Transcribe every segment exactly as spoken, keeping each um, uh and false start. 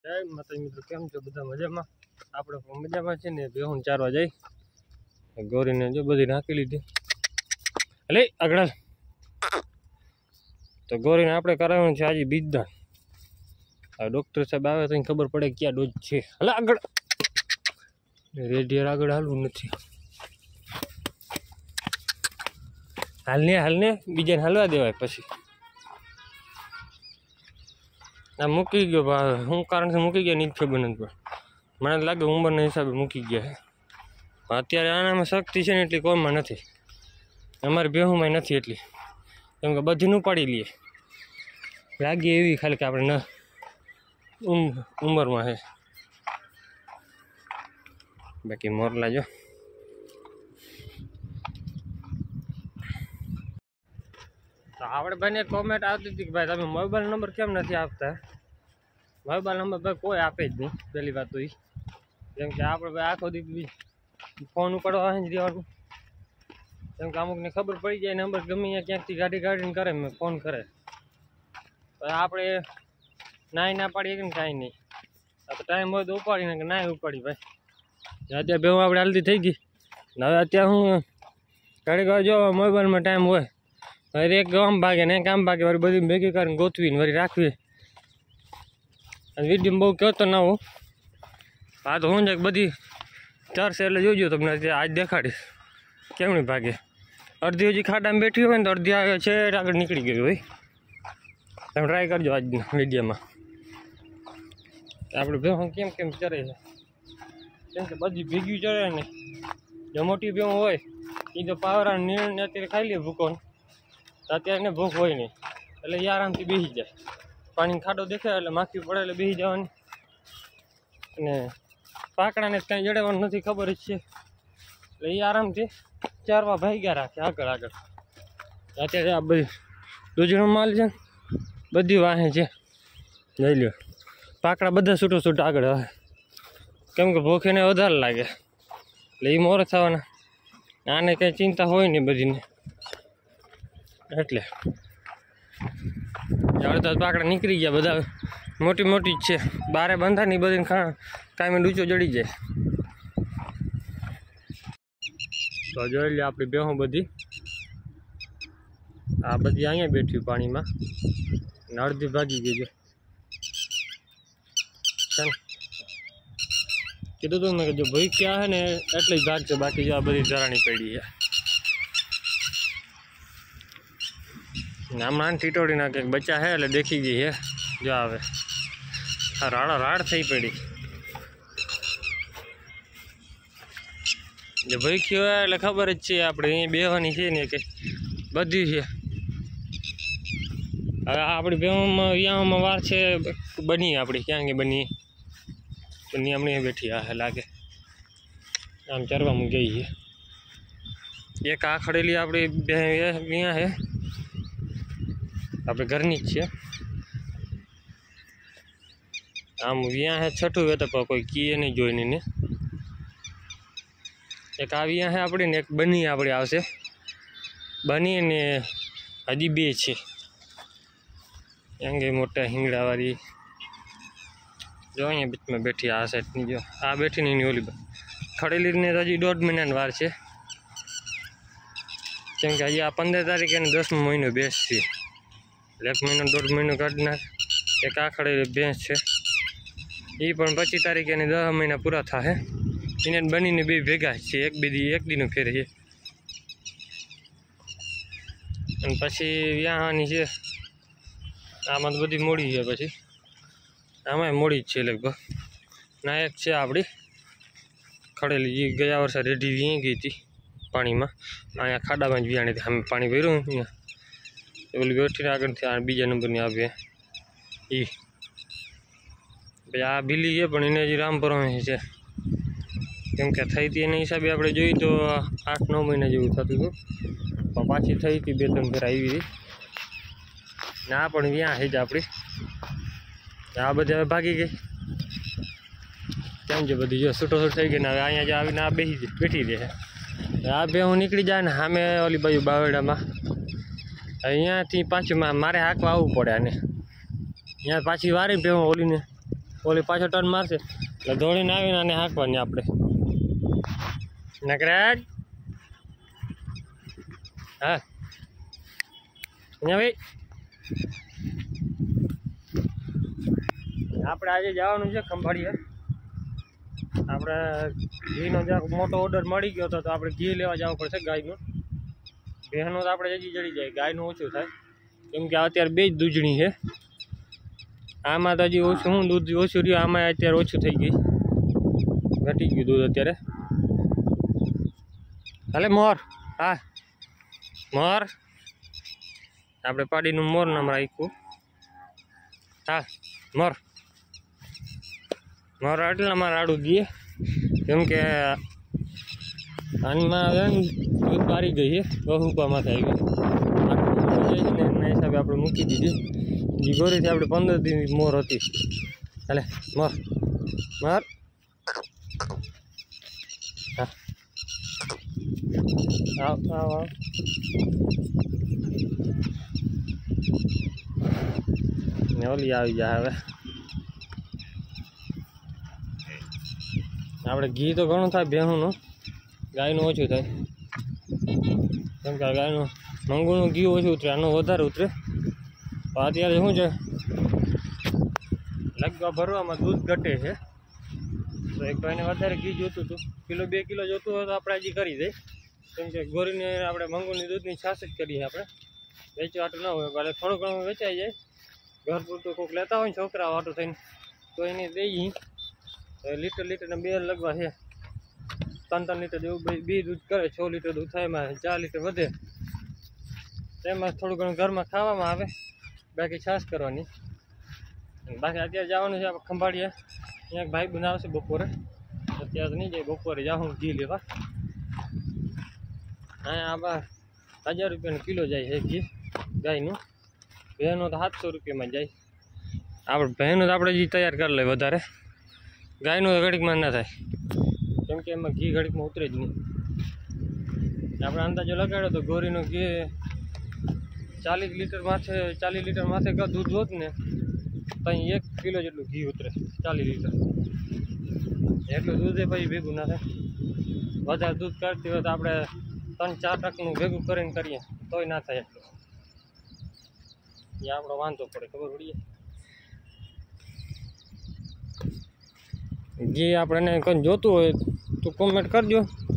જય માતાજી મિત્રો, કેમ છો બધા? મજામાં? આપણે પણ મજામાં છે ને. બેહું ચારવા જઈ ગોરીને જો બધી નાખી લીધી. એટલે આગળ તો ગોરીને આપણે કરાવવાનું છે આજે બીજદાન. આ ડૉક્ટર સાહેબ આવે તો ખબર પડે ક્યાં ડોઝ છે. એટલે આગળ રેડિયર આગળ હાલવું નથી. હાલને હાલને બીજાને હાલવા દેવાય. પછી આ મૂકી ગયો ભાઈ, શું કારણથી મૂકી ગયા નહીં ખબર નથી. મને લાગે ઉંમરના હિસાબે મૂકી ગયા છે. અત્યારે આનામાં શક્તિ છે ને એટલી કોઈમાં નથી. અમારી બેહુમાં નથી એટલી, કેમ કે બધીને ઉપાડી લઈએ. લાગી એવી ખાલી કે આપણે ન ઉંમરમાં છે. બાકી મોરલા જો તો આપણે બંને કોમેન્ટ આવતી હતી કે ભાઈ તમે મોબાઈલ નંબર કેમ નથી આપતા. મોબાઈલ નંબર ભાઈ કોઈ આપે જ નહીં. પહેલી વાત તો એ, જેમ કે આપણે ભાઈ આખો દી ફોન ઉપાડવા જ દેવાનું. કેમ કે અમુકને ખબર પડી જાય નંબર ગમે ત્યાં ક્યાંકથી ગાડી ગાડીને કરે, મેં ફોન કરે તો આપણે નાય ના પાડીએ કે ને કાંઈ નહીં. આ તો ટાઈમ હોય તો ઉપાડીને કે ના ઉપાડી ભાઈ. અત્યારે બેવું આપણે હાલતી થઈ ગઈ. હવે અત્યારે હું ઘડી વાર જો મોબાઈલમાં ટાઈમ હોય હવે એક ગામ ભાગે ને એક આમ ભાગે વળી બધી ભેગી કરીને ગોતવીને વળી રાખવી. અને વિડીયો બહુ કહેતો ના હું. આ તો હું જ બધી ચરશે એટલે જોજો તમને આજ દેખાડીશ કેમની ભાગે. અડધી હજી ખાડામાં બેઠી હોય ને તો અડધી આવે છે આગળ નીકળી ગઈ હોય. તમે ટ્રાય કરજો આજના વિડીયોમાં. આપણે ભેહું કેમ કેમ ચરે છે, કેમ કે બધી ભેગી ચરે ને. જો મોટી ભેહું હોય એ તો પાવરા નીરને અત્યારે ખાઈ લે ભૂકો, તો અત્યારે ને ભૂખ હોય નહીં એટલે એ આરામથી બેસી જાય. પાણી ખાડો દેખાય એટલે માખી પડે એટલે બેસી જવાની. અને પાકડાને કાંઈ જડવાનું નથી, ખબર જ છે. એટલે એ આરામથી ચારવા ભાગ્યા રાખે આગળ આગળ. અત્યારે આ બધી દૂધનો માલ છે, બધી વાહે છે. લઈ લ્યો પાકડા બધા છૂટો છૂટા આગળ આવે, કેમ કે ભૂખ એને વધારે લાગે એટલે એ મોર થવાના. આને કંઈ ચિંતા હોય નહીં બધીને, એટલે અડધા પાકડા નીકળી ગયા. બધા મોટી મોટી જ છે, બારે બંધા નહીં બધી ખા કાંઈ ડૂચો જડી જાય. તો જોઈ લે આપણી બેહું બધી આ બધી અહીંયા બેઠી પાણીમાં ને અડધી ભાગી ગઈ છે. કીધું તું મેં કે જો ભાઈ ક્યાં છે ને એટલે જ ભાગ છે, બાકી જો આ બધી ધરાણી પડી છે. હમણાં ટીટોડી નાખે બચ્ચા છે એટલે દેખી ગઈ છે. જો આવે આ રાડો રાડ થઈ પડી. જો ભાઈ કયો એટલે ખબર જ છે આપણે અહીંયા બેવાની છે ને કે બધી છે. હવે આપણી બેવામાં વ્યામાં વાર છે બની આપણી ક્યાં કે બની બની હમણાં બેઠી આ લાગે આમ ચરવામાં ગઈ છે. એક આ ખડેલી આપણી બે અહીંયા છે, આપણે ઘરની જ છે. આમ વ્યાં હે છઠ્ઠું વેત કોઈ કીએ નહીં જોઈને ને. એક આ વ્યાં હે આપણી ને એક બની આપણી આવશે. બની ને હજી બે છે એંગે મોટા હિંગડાવાળી. જો અહીંયા બીચમાં બેઠી આ સાઈડની, જો આ બેઠી ને એની ઓલી ખડેલીને હજી દોઢ મહિનાની વાર છે. કેમ કે હજી આ પંદર તારીખે ને દસમો મહિનો બેસ છે. એક મહિનો દોઢ મહિનો કાઢી નાખ. એક આખડે ભેંસ છે એ પણ પચીસ તારીખે ને દસ મહિના પૂરા થાય. એને બનીને બે ભેગા છે, એક બે દી એક દીનો ફેરે છે. અને પછી વ્યાહાની છે આમાં તો બધી મોડી છે. પછી આમાં મોડી જ છે લગભગ. ના એક છે આપણી ખડેલી, જે ગયા વર્ષે રેડી વી ગઈ હતી પાણીમાં. અહીંયા ખાડામાં જ વિયાણી હતી. અમે પાણી ભર્યું અહીંયા ઓલી બેઠીને આગળથી આ બીજા નંબરની આવે એ. પછી આ બિલ્લી છે પણ એને હજી રામપુરામાં છે, કેમ કે થઈ હતી એના હિસાબે આપણે જોઈએ તો આઠ નવ મહિના જેવું થતું હતું. પણ પાછી થઈ હતી બે ત્રણ ફેર આવી હતી ને. આ પણ ત્યાં છે જ આપણી. આ બધી હવે ભાગી ગઈ. કેમ છે બધી જો છૂટો છૂટ થઈ ગઈ ને. હવે અહીંયા જ આવીને આ બેસી બેઠી રહે. આ બે હું નીકળી જાય ને સામે ઓલી બાજુ બાવેડામાં. અહીંયાથી પાછું મારે હાંકવા આવવું પડે. અને અહીંયા પાછી વારી ભેહું ઓલીને ઓલી પાછો ટર્ન મારશે એટલે દોડીને આવીને આને હાંકવાની આપણે નકરાજ હા અહીંયા ભાઈ આપણે આજે જવાનું છે ખંભાળીએ આપણે ઘીનો જ્યાં મોટો ઓર્ડર મળી ગયો હતો તો આપણે ઘી લેવા જવું પડશે ગાયનું બહેનો તો આપણે હજી ચડી જાય ગાયનું ઓછું થાય કેમ કે અત્યારે બે જ દૂધણી છે આમાં તો હજી ઓછું હું દૂધ ઓછું રહ્યું આમાં અત્યારે ઓછું થઈ ગઈ ઘટી ગયું દૂધ અત્યારે હાલે મોર હા મોર આપણે પાડીનું મોર નામ રાખ્યું હા મોર મોર એટલામાં રાડું દઈએ કેમ કે આનમાં દૂધ પારી ગઈ છે બહુપામાં થઈ ગઈ ને એના હિસાબે આપણે મૂકી દીધી એ ગોરીથી આપણે પંદર દિન મોર હતી હાલે મોર મોર હા આવ આવ આવ ને ઓલી આવી જાય હવે આપણે ઘી તો ઘણું થાય ભેહુંનું ગાયનું ઓછું થાય કેમ કે ગાયનું મંગુનું ઘી ઓછું ઉતરે આનું વધારે ઉતરે તો અત્યારે શું છે લગભગ ભરવામાં દૂધ ઘટે છે તો એક ભાઈને વધારે ઘી જોતું હતું કિલો બે કિલો જોતું હોય તો આપણે હજી કરી દઈએ કેમ કે ગોરીને આપણે મંગુની દૂધની છાશ જ કરીએ આપણે વેચવાટું ના હોય ભલે થોડું ઘણું વેચાઈ જાય ઘર પૂરતું કોઈક લેતા હોય ને છોકરા વાટું થઈને તો એને દઈએ લીટર લીટરને બે લગવા છે ત્રણ ત્રણ લીટર જેવું બે દૂધ કરે છ લીટર દૂધ થાય એમાં ચાર લીટર વધે તેમાં થોડું ઘણું ઘરમાં ખાવામાં આવે બાકી છાશ કરવાની બાકી અત્યારે જવાનું છે આપણે ખંભાળીએ અહીંયા ભાઈ બનાવશે બપોરે અત્યારે નહીં જાય બપોરે જાઉં ઘી લેવા અહીંયા આમાં હજાર રૂપિયાનો કિલો જાય છે ઘી ગાયનું ભેંનો તો સાતસો રૂપિયામાં જાય આપણે ભેંનું તો આપણે જે તૈયાર કરી લે વધારે ગાયનું તો ઘડીકમાં ના થાય કેમ કે એમાં ઘી ઘડીકમાં ઉતરે જ નહીં આપણે અંદાજો લગાડ્યો તો ગોરીનું ઘી ચાલીસ લીટર માથે ચાલીસ લીટર માથે દૂધ હોત ને તો અહીં એક કિલો જેટલું ઘી ઉતરે ચાલીસ લીટર એટલું દૂધ એ પછી ભેગું ના થાય વધારે દૂધ કાઢતી હોય તો આપણે ત્રણ ચાર ટકનું ભેગું કરીને કરીએ તોય ના થાય એટલું એ આપણો વાંધો પડે ખબર પડીએ જે આપણે કંઈ જોતું હોય તો કોમેન્ટ કરજો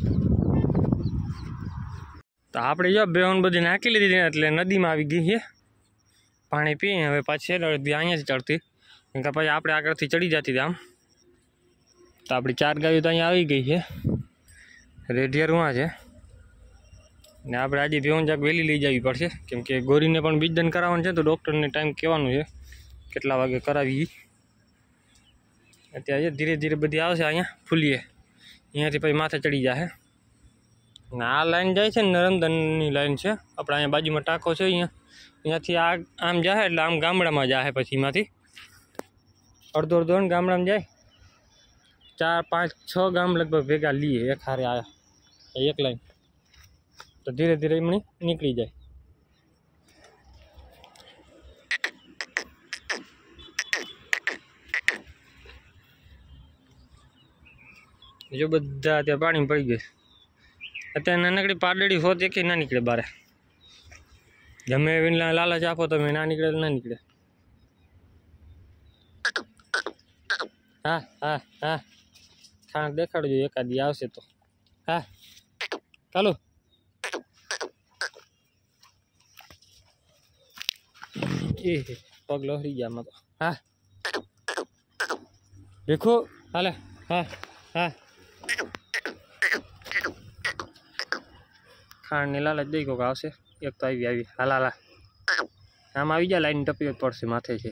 તો આપણે જો બેહન બધી નાખી લીધી એટલે નદીમાં આવી ગઈ છે પાણી પીએ હવે પાછી અડધી અહીંયાથી ચડતી કેમ કે પછી આપણે આગળથી ચડી જતી હતી આમ તો આપણી ચાર ગાયો તો અહીંયા આવી ગઈ છે રેઢિયા રૂવા છે ને આપણે આજે બેહન જાક વહેલી લઈ જવી પડશે કેમ કે ગોરીને પણ બીજદાન કરાવવાનું છે તો ડૉક્ટરને ટાઈમ કહેવાનું છે કેટલા વાગે કરાવી અત્યારે ધીરે ધીરે બધી આવશે અહીંયા ફૂલીએ અહીંયાથી પછી માથે ચડી જશે ને આ લાઈન જાય છે ને નરમદનની લાઈન છે આપણે અહીંયા બાજુમાં ટાંકો છે અહીંયા અહીંયાથી આ આમ જાય એટલે આમ ગામડામાં જાય પછી એમાંથી અડધો અડધો ને ગામડામાં જાય ચાર પાંચ છ ગામ લગભગ ભેગા લઈએ એક હારે આવ્યા એક લાઈન તો ધીરે ધીરે એમની નીકળી જાય જો બધા અત્યારે પાણી પડી ગયું અત્યારે નાનકડી પાડડી હોત એક ના નીકળે બારે ગમે એવી લાલચ આપો તમે ના નીકળે ના નીકળે હા હા હા ખાણ દેખાડજો એકાદી આવશે તો હા ચાલો એ પગ લહરી ગયા આમાં તો હા દેખો હાલે હા હા ખાંડની લાલચ દઈ કોક આવશે એક તો આવી આવી હાલા હાલા આમ આવી જાય લાઈન ટપી જ પડશે માથે છે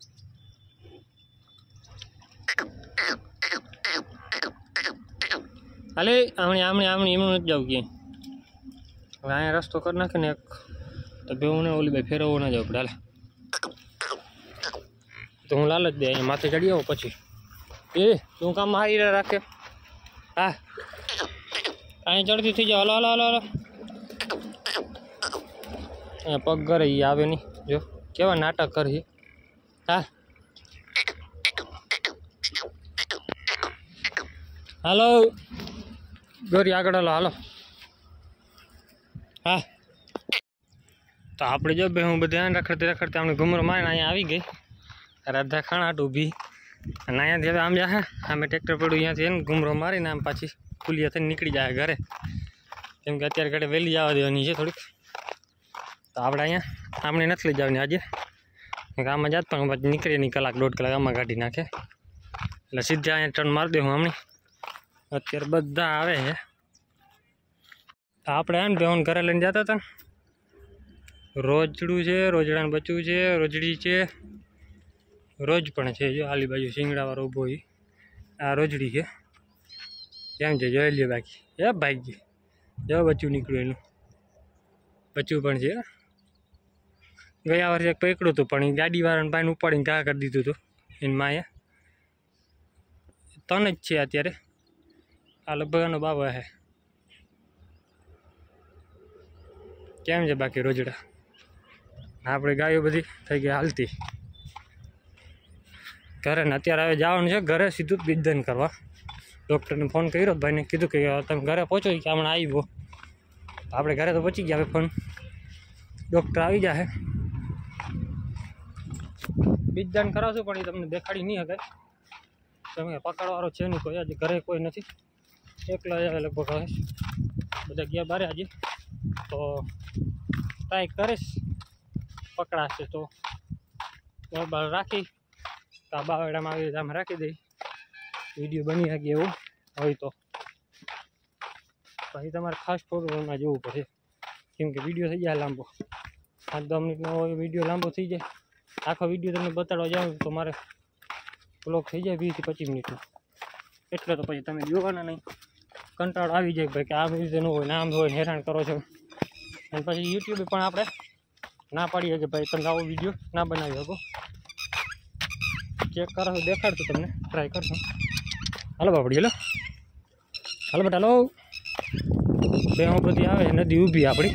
હાલે આમણી આમણી આમણી એમનું નથી જવું ક્યાંય હવે અહીંયા રસ્તો કરી નાખે ને એક તો ભેવું ને ઓલી ભાઈ ફેરવવું ના જવું પડે હાલે તો હું લાલચ દે અહીંયા માથે ચડી આવું પછી એ તું કામ હારી રાખે હા અહીંયા ચડતી થઈ જાવ હલો હલો હલો હલો અહીંયા પગ કરે એ આવે નહીં જો કેવા નાટક કરે હા હાલો ગોરી આગળ હાલો હાલો હા તો આપણે જો બે હું બધા રખડતે રખડતે આપણે ઘુમરો મારીને અહીંયા આવી ગઈ રાધા ખાણાટ ઊભી અને અહીંયાથી હવે આમ જાય આમે ટ્રેક્ટર પડ્યું અહીંયાથી એને ઘુમરો મારીને આમ પાછી ખુલ્લી થઈને નીકળી જાય ઘરે કેમ કે અત્યારે ઘરે વહેલી જવા દેવાની છે થોડીક તો આપણે અહીંયા આમને નથી લઈ જવાની આજે આમાં જાત પણ પછી નીકળીએ નહીં કલાક દોઢ કલાક આમાં કાઢી નાખે એટલે સીધા અહીંયા ટર્ન મારી દઉં હમણાં અત્યારે બધા આવે છે આપણે એમ બેન ઘરે લઈને જતા હતા રોજડું છે રોજડાનું બચ્ચું છે રોજડી છે રોજ પણ છે જો આલી બાજુ શિંગડાવાળો ઊભો હોય આ રોજડી છે કેમ છે જોઈ લે બાકી એ ભાઈ જો બચ્ચું નીકળ્યું એનું બચ્ચું પણ છે ગયા વર્ષે એક પકડ્યું હતું પણ એ ગાડીવાળાને પાણી ઉપાડીને ઘા કરી દીધું હતું એની માએ તન જ છે અત્યારે આ લગભગ એનો બાબા છે કેમ છે બાકી રોજડા આપણે ગાયો બધી થઈ ગઈ હાલતી ઘરે ને અત્યારે હવે જવાનું છે ઘરે સીધું બીજદાન કરવા ડૉક્ટરને ફોન કર્યો ભાઈને કીધું કે તમે ઘરે પહોંચો કે હમણાં આવ્યો આપણે ઘરે તો પહોંચી ગયા હવે ફોન ડૉક્ટર આવી જાય બીજદાન કરાવશું પણ એ તમને દેખાડી નહીં શકે તમે પકડવાળો છે નહીં કોઈ આજે ઘરે કોઈ નથી એકલા આવે લગભગ હવે બધા ગયા બારે આજે તો ટ્રાય કરીશ પકડાશે તો મોબાઈલ રાખી તો બાવડામાં આવી રીતે આમ રાખી દઈ વિડીયો બની શકે એવું હોય તો પછી તમારે ખાસ ફોટોમાં જવું પડે કેમ કે વિડીયો થઈ જાય લાંબો પાંચ દસ મિનિટનો હોય વિડીયો લાંબો થઈ જાય આખો વિડીયો તમને બતાડવા જાઉં તો મારે બ્લોગ થઈ જાય વીસથી પચીસ મિનિટનો એટલે તો પછી તમે જોવાના નહીં કંટાળો આવી જાય ભાઈ કે આ રીતે ન હોય ને આમ હોય ને હેરાન કરો છો અને પછી યુટ્યુબે પણ આપણે ના પાડીએ કે ભાઈ તમે આવો વિડીયો ના બનાવી શકો ચેક કરો દેખાડશું તમને ટ્રાય કરશો હાલો બાપડી હાલો હાલો બેટા હાલો બે હું બધી આવે નદી ઊભી આપણી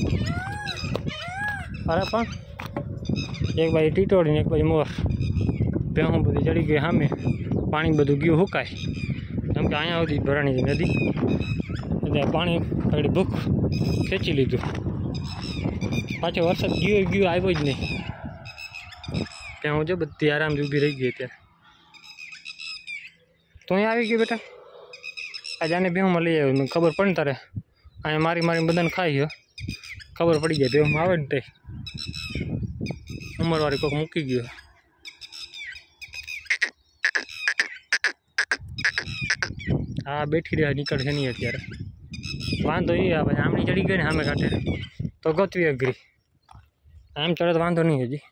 અરે પણ એક બાજુ ટીટોળી ને એક બાજુ મોર બે હું બધી ચડી ગઈ સામે પાણી બધું ગયું સુકાય કેમ કે અહીંયા સુધી ભરાણી નદી એટલે પાણી આગળ ભૂખ ખેંચી લીધું પાછો વરસાદ ગયો ગયો આવ્યો જ નહીં ત્યાં હું જો બધી આરામથી ઊભી રહી ગઈ અત્યારે તો અહીંયા આવી ગયું બેટા આજે આને બેહુંમાં લઈ આવ્યો મને ખબર પડે ને તારે અહીંયા મારી મારીને બધાને ખાઈ ગયો ખબર પડી જાય બેહુંમાં આવે ને તે ઉંમરવાળી કોઈક મૂકી ગયો હા બેઠી રહ્યા નીકળશે નહીં અત્યારે વાંધો એ આવે આમની ચડી ગઈ ને સામે કાંઠે તો ગોતવી અઘરી આમ ચડે તો વાંધો નહીં હજી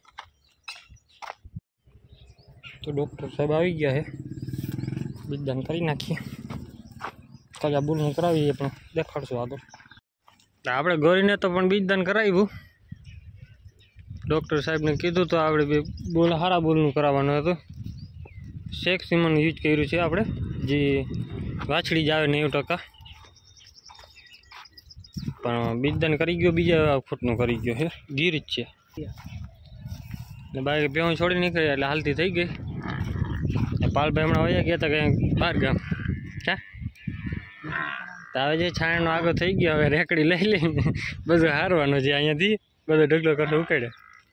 તો ડૉક્ટર સાહેબ આવી ગયા છે બીજદાન કરી નાખીએ કાજા બુલનું કરાવીએ પણ દેખાડશું આગળ આપણે ગોરીને તો પણ બીજદાન કરાવ્યું ડૉક્ટર સાહેબને કીધું તો આપણે બોલ સારા બોલનું કરાવવાનું હતું શેખ સીમાનું યુઝ કર્યું છે આપણે જે વાછડી જ આવે નેવું ટકા પણ બીજદાન કરી ગયો બીજા ફૂટનું કરી ગયો છે ગીર જ છે ને બાકી ભેહું છોડી નીકળી એટલે હાલતી થઈ ગઈ પાલભાઈ હમણાં વયા ગયા હતા કંઈ બહાર ગામ ક્યાં તો હવે જે છાણાનો આગળ થઈ ગયો હવે રેકડી લઈ લઈને બધું હારવાનું છે અહીંયાથી બધો ઢગલો કરતો ઉકેડે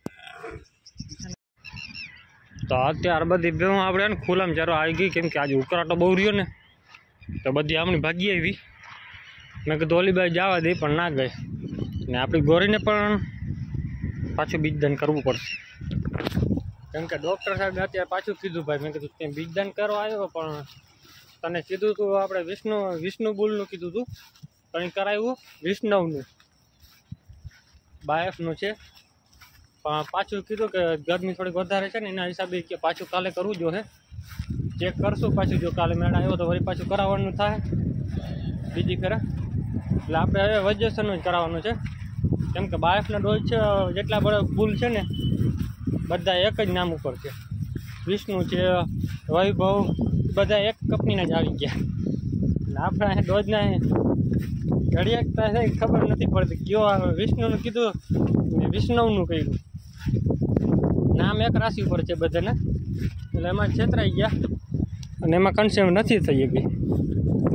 તો અત્યારે બધી ભેહું આપણે ને ખુલ્લામાં ચારો આવી ગઈ કેમ કે આજે ઉકળાટો બહુ રહ્યો ને તો બધી આમની ભાગી આવી મેં કીધું ઓલીબાઈ જવા દે પણ ના ગઈ ને આપણી ગોરીને પણ પાછું બીજદાન કરવું પડશે કેમ કે ડૉક્ટર સાહેબ અત્યારે પાછું કીધું ભાઈ મેં કીધું ત્યાં બીજદાન કરવા આવ્યો પણ તને કીધું હતું આપણે વિષ્ણુ વિષ્ણુ બુલનું કીધું હતું પણ કરાવ્યું વિષ્ણવનું બાયફનું છે પણ પાછું કીધું કે ગરમી થોડીક વધારે છે ને એના હિસાબે કે પાછું કાલે કરવું જોઈએ ચેક કરશું પાછું જો કાલે મેળ આવ્યો તો વળી પાછું કરાવવાનું થાય બીજી ફેરા એટલે આપણે હવે વજેશનનું જ કરાવવાનું છે કેમ કે બાયફના ડોઝ છે જેટલા બધા બુલ છે ને બધા એક જ નામ ઉપર છે વિષ્ણુ છે વૈભવ બધા એક કંપનીના જ આવી ગયા એટલે આપણે ડોઝના ઘડિયાકતા છે ખબર નથી પડતી કયો આવે વિષ્ણુનું કીધું વિષ્ણવનું કહ્યું નામ એક રાશિ ઉપર છે બધાને એટલે એમાં છેતરાઈ ગયા અને એમાં કન્સેમ નથી થઈ ગઈ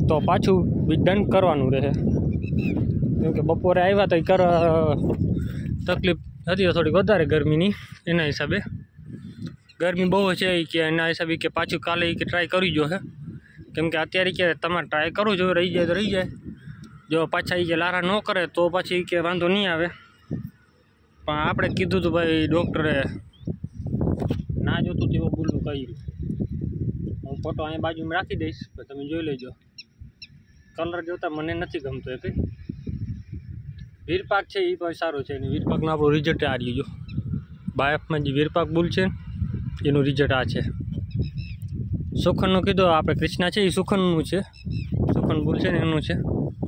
तो पाछू डन करवानुं रहे केम के बपोरे आव्या तो कर तकलीफ थती थोड़ी वधारे गर्मीनी एना हिसाबे गर्मी बहु छे के एना हिसाबे के पाछू काले के ट्राय करी जो है केम के अत्यारे के तमारे ट्राय करो जो रही जाए तो रही जाए जो पाछा के लारा न करे तो पछी के वांधो नहीं आवे पण आपणे कीधुं तो भाई डॉक्टरे ना जोतुं तेवुं बोलવું કર્યું હું फोटो अहीं बाजू में राखी दईश तो तमे जोई लेजो कलर जोता मने नथी गमतो ए वीरपाक छे ई पण सारो छे वीरपाकनो आपणो रिजल्ट आ रह्यो जो बाएफ में जे वीरपाक बुल छे एनुं रिजल्ट आ छे सुखननुं कीधुं आपणे कृष्णा छे ई सुखननुं छे सुखन बुल छे ने एनुं छे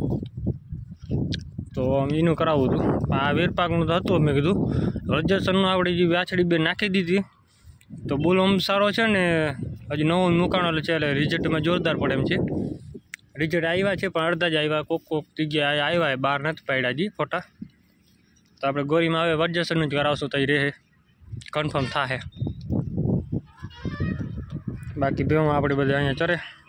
तो एनुं करावुं हतुं आ वीरपाकनुं तो हतुं मैं कीधुं रजसननुं आपणी जे वाछड़ी बे नाखी दीधी तो बुल ओम सारो छे ने हजी नवो मुकाणो छे એટલે रिजल्ट में जोरदार पड़े एम छे रिजल्ट आव्या छे पण अर्धा ज आव्या कोक कोक जग्याए आव्या बहार नथी पाड्या जी फोटा तो आपणे गोरीमां हवे वर्जसननुं ज करावशुं तो रहे कन्फर्म थाहे बाकी बेवां आपणे बधा अहींया चरे।